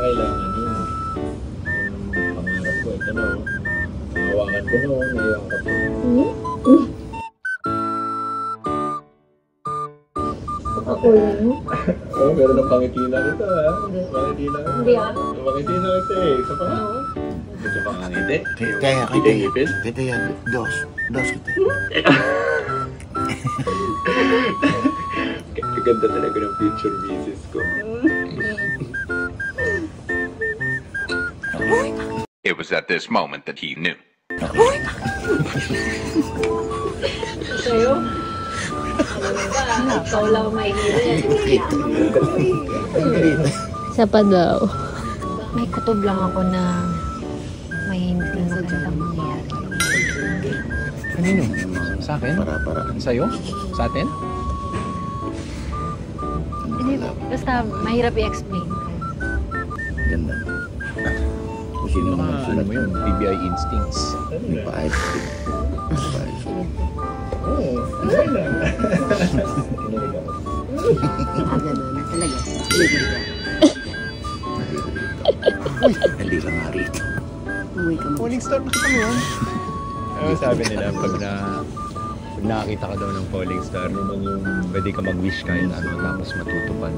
kailangan yun. Pangarap ko, ito na. Hawakan ko na, naiwan ka pa. Ako yun. Oh, meron ng pangitina kita, ha? Pangitina kita. Hindi ah. Pangitina kita eh. Isa pa nga. Gusto pa nga ngiti? Kaya Ngiti ngipin? kita yan. Dos kita. Ganda talaga ng picture misis ko. It was at this moment that he knew. Sa'yo? Ikaw lang may hirit. Isa pa daw. May kutob lang ako na may hindi magandang mangyayari. Kanino? Sa akin? Para. Sa'yo? Sa atin? Hindi, basta mahirap i-explain. Ganda. Kung sino Baka naman ano sulat mo yun? PBI instincts. may pa-ice cream. Oo, okay lang. Talaga. Uy, hindi lang nga rito. Falling star, nakita mo yun? Ano sabi nila, pag nakakita ka daw ng falling star, naman yung pwede ka mag-wish kahit ano, tapos matutupad.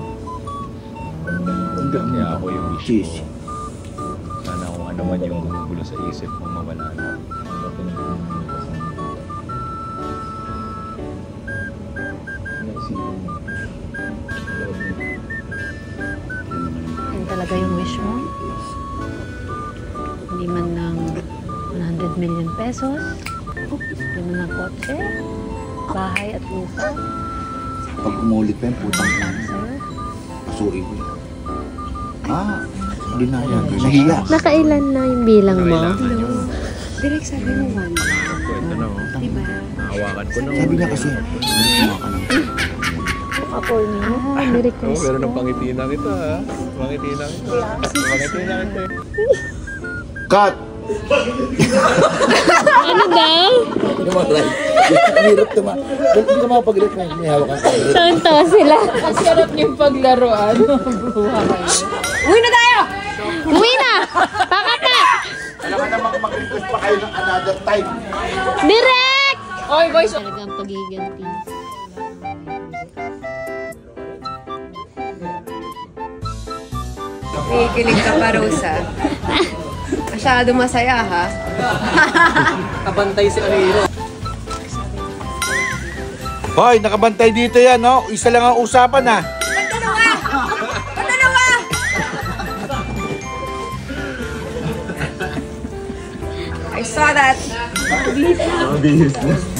Kaya ako yung wish Cheese. ko. Sana kung ano man yung gumugulo sa isip mo, mawala na. Yan talaga yung wish mo? Hindi man lang 100 million pesos? Hindi man lang kotse? Bahay at lupa? Pag umulit pa yung putang na. Sir? Pasukin ko yun. Hindi na yan. Nahiya. Nakailan na yung bilang mo? Kailangan yung Direct sabi mo one. kwento na, oh. Diba? Nahawakan ko na. Sabi niya kasi, hindi kumawa ka ng Ako yun. Ni-request Meron ng ko. pangitina kita, ha? Pangitina kita. Pangitina kita. Cut! Ano daw? Tumaray. Hirap tumaray. Hindi ka makapag-rip na may hawak ang kayo. Tawa sila. Ang sarap niyong paglaruan. Uwi na tayo! Uwi na! Pakata! Alam ka namang mag-request pa kayo ng another time. Direct! Oy, boys. Talagang pagiganti. Kikilig ka pa, Rosa. Masyado masaya, ha? Kabantay si Ariro. Hoy, nakabantay dito yan, no? Isa lang ang usapan, ha? I saw that. Business.